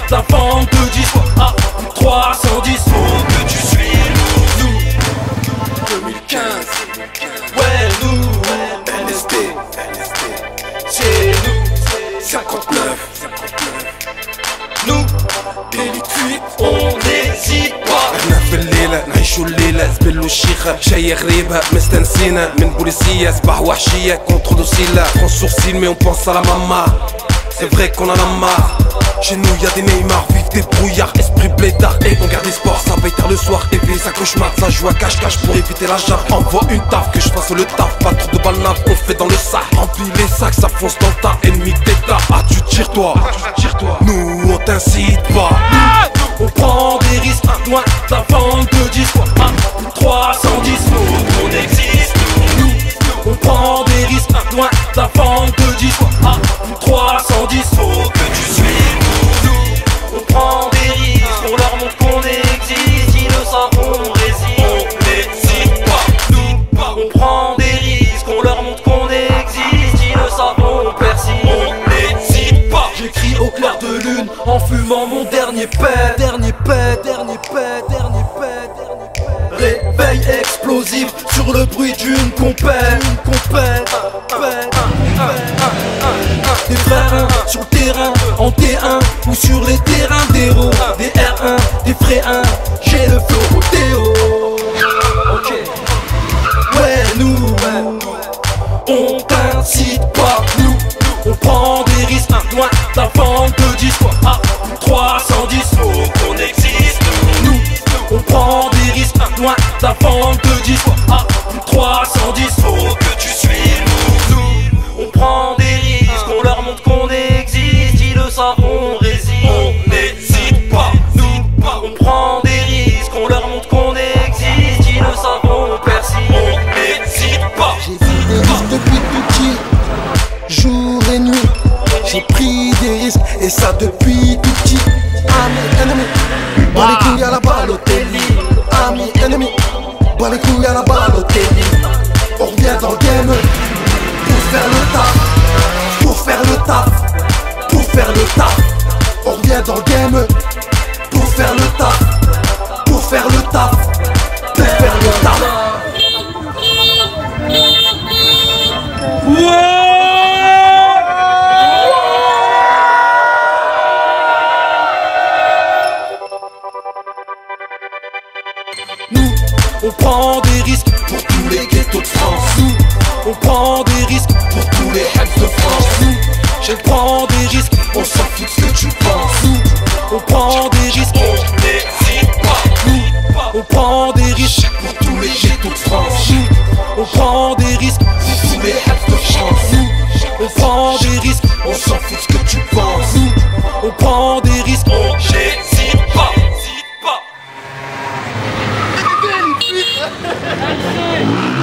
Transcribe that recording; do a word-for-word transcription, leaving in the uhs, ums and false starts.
la vente de disques à plus de trois cent dix. Faut que tu suives nous, nous. deux mille quinze, ouais nous, L S D, c'est nous, cinquante-neuf, nous, l'élite, on n'hésite pas. احنا في الليلة نعيشو الليلة زبلو الشيخة جاية غريبة مستنسينا من بوليسية صباح وحشية كونتر دوسيلا on sourcille mais on pense à la maman. C'est vrai qu'on en a marre. Chez nous y'a des Neymar, vite des brouillards, esprit blédard. Et on garde les sports, ça veille tard le soir. Et puis ça cauchemar, ça joue à cache-cache pour éviter la jarre. Envoie une taf, que je fasse le taf. Pas trop de balles naves, on fait dans le sac. Remplis les sacs, ça fonce dans ta ennemi d'état. Ah tu tires toi, nous on t'incite pas. On prend des risques, loin de la vente de disques à plus de trois cent dix. Faut qu'on existe, nous. On prend des risques, loin de la vente de disques à plus de trois cent dix. Faut que tu suives nous, nous. On prend des risques, on leur montre qu'on existe. Ils le savent, on résiste. On n'hésite pas, nous. On prend des risques, on leur montre qu'on existe. Ils le savent, on persiste. On n'hésite pas. J'écris au clair de lune en fumant mon dernier pet. Dernier pet, dernier pet, dernier pet, dernier pet. Réveil explosif sur le bruit d'une compète. Une compète, des frères un, sur le terrain, en T un ou sur les terrains d'héros. Des R un, des frais un, j'ai le flow Théo. Ok, ouais nous, on t'incite pas, nous. On prend des risques, loin de la vente de disques à plus de trois cent dix. Faut qu'on existe, nous. On prend des risques, loin de la vente de disques à plus de trois cent dix. Faut que tu suives nous, nous. On prend des risques, on leur montre qu'on existe. Ils le savent, on résiste. On n'hésite pas, nous. On prend des risques, on leur montre qu'on existe. Ils le savent, on persiste. On n'hésite pas. J'ai pris des risques depuis tout petit, jour et nuit. J'ai pris des risques et ça depuis tout petit. Amis, ennemis, bas les couilles à la Balotelli. Amis, ennemis, bas les couilles à la Balotelli. On revient dans le game pour faire le taf, pour faire le taf, pour faire le taf. On revient dans le game pour faire le taf, pour faire le taf, pour faire le taf. Nous, on prend des risques pour tous les ghettos de France. Nous, on prend des risques pour tous les haps de France. Nous, je prends des risques, on s'en fout de ce que tu penses. Nous, on prend des risques, on n'hésite pas. Nous, on prend des risques pour tous les ghettos de France. Nous, on prend des risques pour tous les haps de France. Nous, on prend des risques, on s'en fout de ce que tu penses. Nous, on prend des risques, on n'hésite pas. That's it.